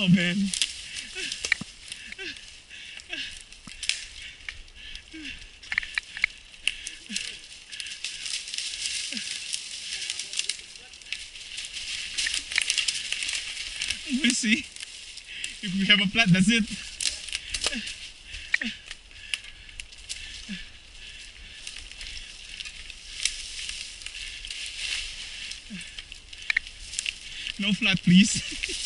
Oh man. We'll see. If we have a flat, that's it. No flat, please.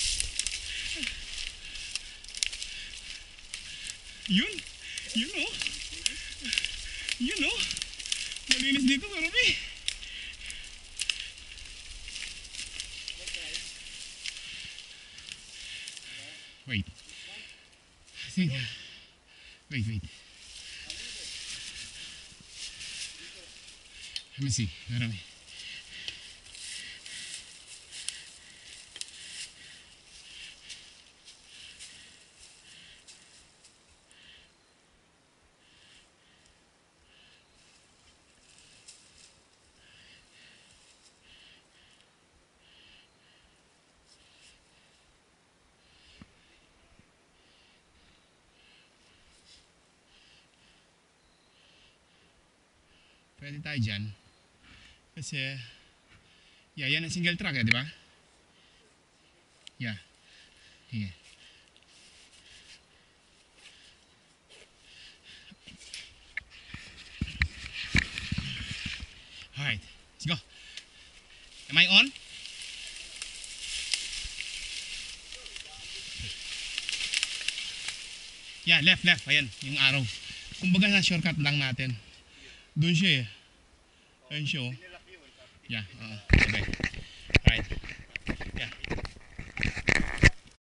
Yun. You know. You know. Malinis dito, marami. Wait. I think. Wait. Let me see. Marami. Pwede tayo dyan. Kasi, yeah, yan ang single track di ba? Yeah. Sige. Alright, let's go. Am I on? Yeah, left. Ayan, yung arrow. Kumbaga na shortcut lang natin. Doon siya eh. Ayun siya oh. Yeah, okay. Alright. Yeah.